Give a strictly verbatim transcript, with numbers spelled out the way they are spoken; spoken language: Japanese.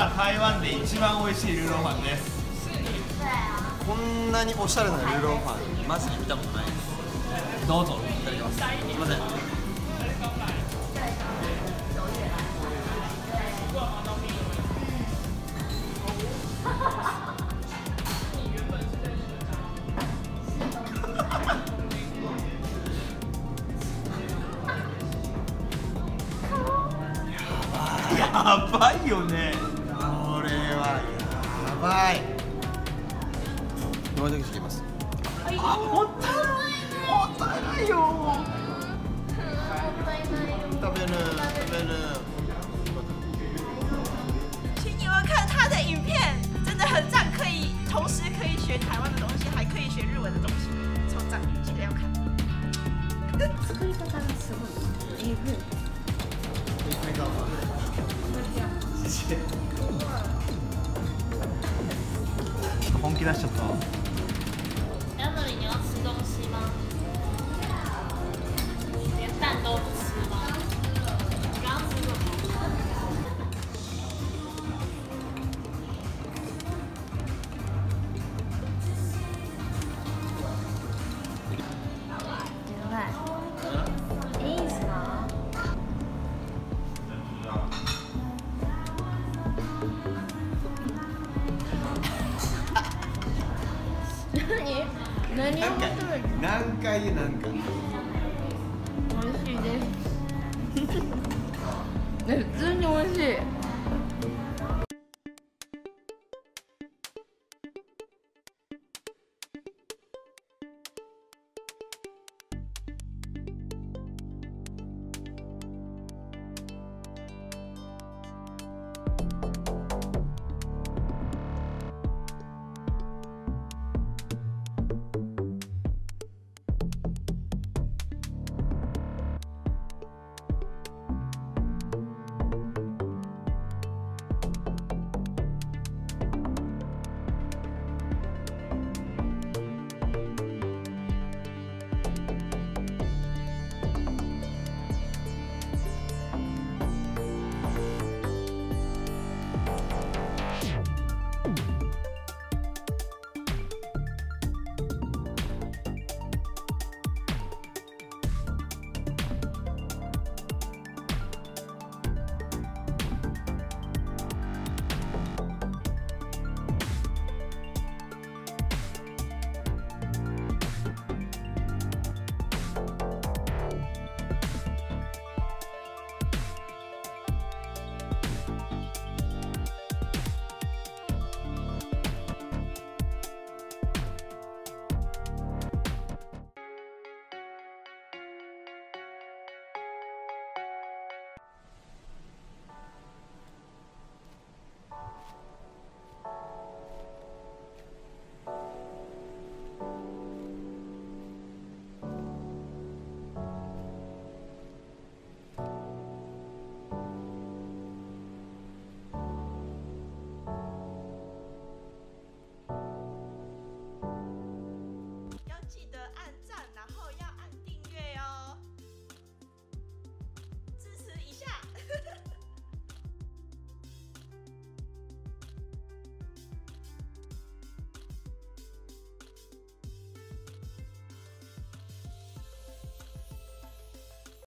は台湾で一番美味しいルーロー飯です。 こんなにおしゃれなルーロー飯マジで見たことないです。 どうぞ。 いただきます。すいません。 やばいよね。 これはやばい。どうだけ知ります。 あ、もったいない。もったいないよ。 食べる食べる。 请你们看他的影片，真的很赞，可以同时可以学台湾的东西，还可以学日文的东西，超赞，记得要看。作り方がすごい。えぐい。 本気出しちゃった。 那那里你要吃东西吗？连蛋都不吃吗？刚刚吃什么？いいですか？何？何を求める？ 何回何回。 美味しいです。 普通に美味しい。